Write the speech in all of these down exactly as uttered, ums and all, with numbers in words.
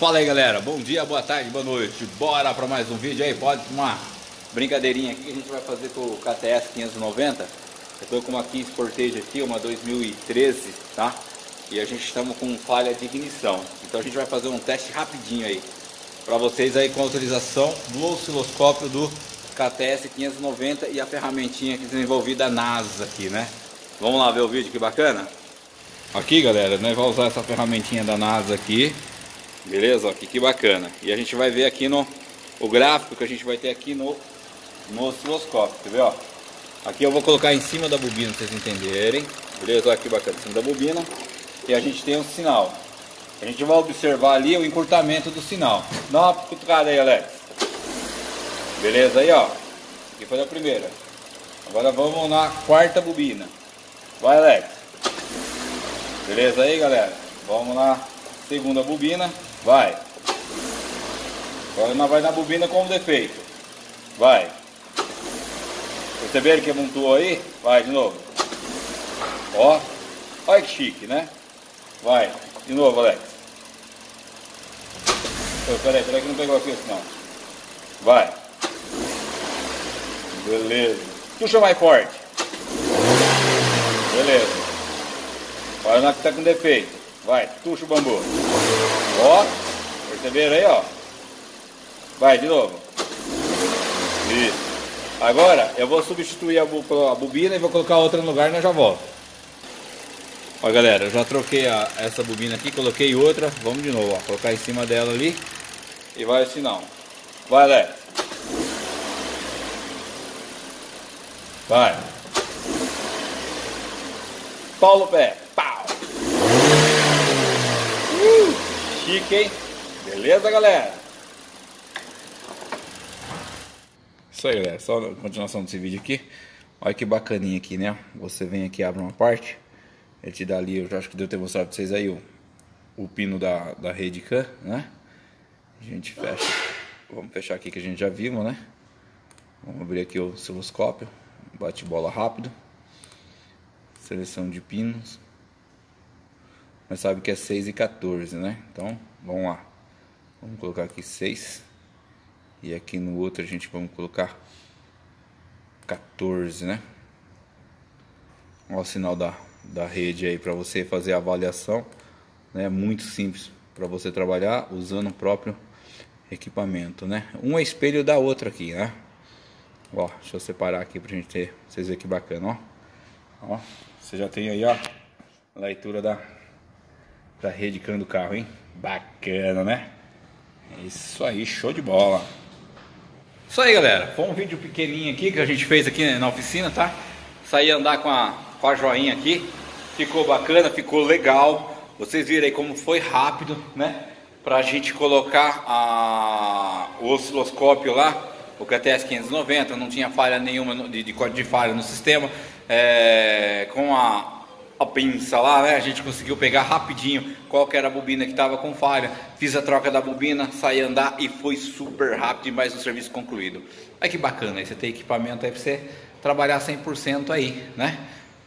Fala aí, galera, bom dia, boa tarde, boa noite. Bora para mais um vídeo aí. Pode uma brincadeirinha aqui que a gente vai fazer com o K T S quinhentos e noventa. Eu tô com uma King Sportage aqui, uma dois mil e treze, tá? E a gente estamos com falha de ignição. Então a gente vai fazer um teste rapidinho aí para vocês aí, com a utilização do osciloscópio do K T S quinhentos e noventa e a ferramentinha que desenvolvida a NASA aqui, né? Vamos lá ver o vídeo, que bacana. Aqui, galera, nós vamos usar essa ferramentinha da NASA aqui. Beleza? Aqui, que bacana. E a gente vai ver aqui no o gráfico que a gente vai ter aqui no, no osciloscópio. Quer ver, ó? Aqui eu vou colocar em cima da bobina pra vocês entenderem. Beleza? Olha que bacana, em cima da bobina. E a gente tem um sinal. A gente vai observar ali o encurtamento do sinal. Dá uma cutucada aí, Alex. Beleza aí, ó. Aqui foi a primeira. Agora vamos na quarta bobina. Vai, Alex. Beleza aí, galera? Vamos na segunda bobina. Vai. Agora nós vai na bobina com defeito. Vai. Perceberam que amontoou aí? Vai de novo. Ó. Olha que chique, né? Vai. De novo, Alex. Oh, peraí, peraí que não pegou aqui não. Vai. Beleza. Puxa mais forte. Beleza. Olha lá que tá com defeito. Vai, tuxa o bambu. Ó, perceberam aí, ó? Vai, de novo. Isso. Agora eu vou substituir a, bu a bobina e vou colocar outra no lugar e nós já volto. Ó, galera, eu já troquei a, essa bobina aqui, coloquei outra. Vamos de novo, ó. Colocar em cima dela ali. E vai o sinal. Vai, Alex. Vai. Paulo pé. Pau. Uh, chique, hein? Beleza, galera? Isso aí, galera. Só a continuação desse vídeo aqui. Olha que bacaninha aqui, né? Você vem aqui, abre uma parte. Ele te dá ali, eu já acho que deu ter mostrado pra vocês aí o, o pino da, da rede CAN, né? A gente fecha. Vamos fechar aqui que a gente já viu, né? Vamos abrir aqui o osciloscópio. Bate bola rápido. Seleção de pinos. Mas sabe que é seis e quatorze, né? Então, vamos lá. Vamos colocar aqui seis. E aqui no outro a gente vamos colocar quatorze, né? Olha o sinal da, da rede aí para você fazer a avaliação. É, né? Muito simples para você trabalhar usando o próprio equipamento, né? Um é espelho da outra aqui, né? Ó, deixa eu separar aqui pra gente ter, vocês verem que bacana, ó. Ó, você já tem aí, ó, a leitura da, da rede CAN do carro, hein? Bacana, né? Isso aí, show de bola. Isso aí, galera. Foi um vídeo pequenininho aqui que a gente fez aqui na oficina, tá? Saí andar com a, com a joinha aqui. Ficou bacana, ficou legal. Vocês viram aí como foi rápido, né? Pra gente colocar a, o osciloscópio lá. O K T S quinhentos e noventa, não tinha falha nenhuma de, de código de falha no sistema. É, com a, a pinça lá, né, a gente conseguiu pegar rapidinho qual que era a bobina que estava com falha. Fiz a troca da bobina, saí andar e foi super rápido e mais um serviço concluído. Olha que bacana aí, você tem equipamento aí para você trabalhar cem por cento aí, né?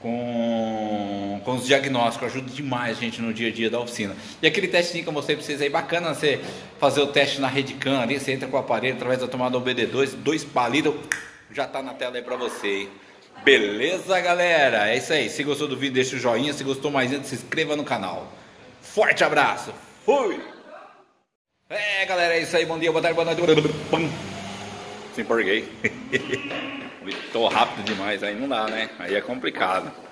Com, com os diagnósticos, ajuda demais a gente no dia a dia da oficina. E aquele testinho que eu mostrei para vocês aí, bacana você fazer o teste na rede CAN ali, você entra com o aparelho através da tomada O B D dois, dois palitos, já tá na tela aí para você, hein? Beleza, galera? É isso aí, se gostou do vídeo deixa o joinha, se gostou mais ainda se inscreva no canal. Forte abraço, fui! É, galera, é isso aí, bom dia, boa tarde, boa noite. Se empolguei. Tô rápido demais, aí não dá, né? Aí é complicado.